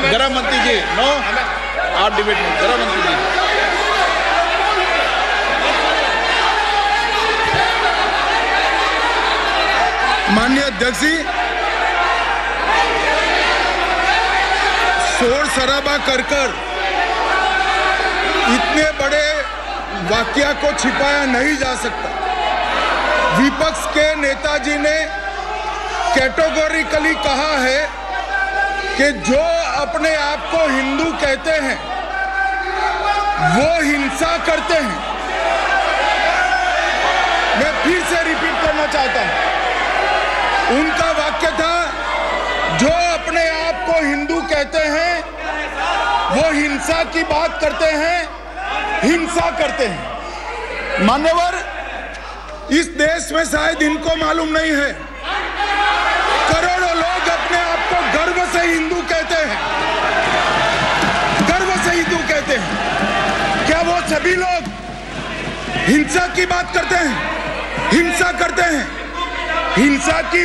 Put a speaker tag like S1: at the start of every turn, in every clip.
S1: गृह मंत्री जी, नो, आप डिबेट में गृह मंत्री जी।
S2: माननीय अध्यक्ष जी, शोर शराबा कर इतने बड़े वाकया को छिपाया नहीं जा सकता। विपक्ष के नेताजी ने कैटेगोरिकली कहा है कि जो अपने आप को हिंदू कहते हैं वो हिंसा करते हैं। मैं फिर से रिपीट करना चाहता हूं, उनका वाक्य था जो अपने आप को हिंदू कहते हैं वो हिंसा की बात करते हैं, हिंसा करते हैं। मान्यवर, इस देश में शायद इनको मालूम नहीं है, करोड़ों लोग अपने आप को गर्व से हिंदू कहते हैं, गर्व से हिंदू कहते हैं। क्या वो सभी लोग हिंसा की बात करते हैं, हिंसा करते हैं? हिंसा की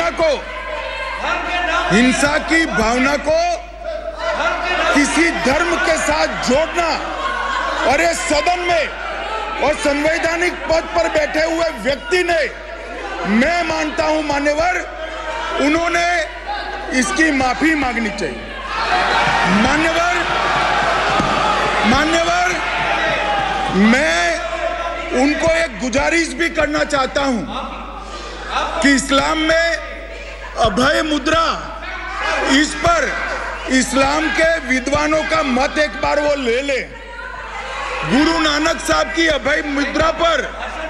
S2: भावना को किसी धर्म के साथ जोड़ना और इस सदन में और संवैधानिक पद पर बैठे हुए व्यक्ति ने, मैं मानता हूं मान्यवर, उन्होंने इसकी माफी मांगनी चाहिए। मान्यवर, मैं उनको एक गुजारिश भी करना चाहता हूं कि इस्लाम में अभय मुद्रा, इस पर इस्लाम के विद्वानों का मत एक बार वो ले ले। गुरु नानक साहब की अभय मुद्रा पर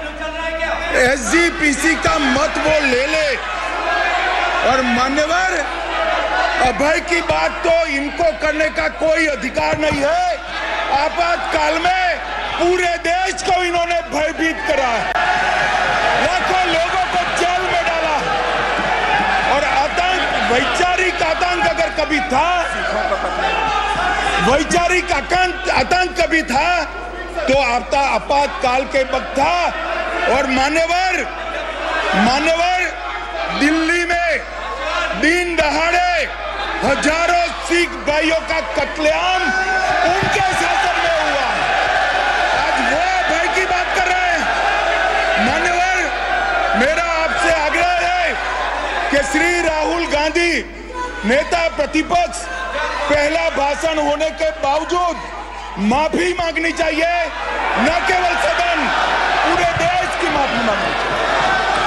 S2: SGPC का मत वो ले ले। और मान्यवर, अभय की बात तो इनको करने का कोई अधिकार नहीं है। आपातकाल में पूरे देश को इन्होंने भयभीत करा है, लाखों लोगों को जेल में डाला है। और आतंक, वैचारिक आतंक अगर कभी था, वैचारिक आतंक कभी था तो आपातकाल के वक्त था। और मान्यवर, दिल्ली में दिन दहाड़े हजारों सिख भाइयों का कत्लेआम उनके शासन में हुआ। आज वो भय की बात कर रहे हैं। मान्यवर, मेरा आपसे आग्रह है कि श्री राहुल गांधी, नेता प्रतिपक्ष, पहला भाषण होने के बावजूद माफी मांगनी चाहिए, न केवल सदन, पूरे देश की माफी मांगनी चाहिए।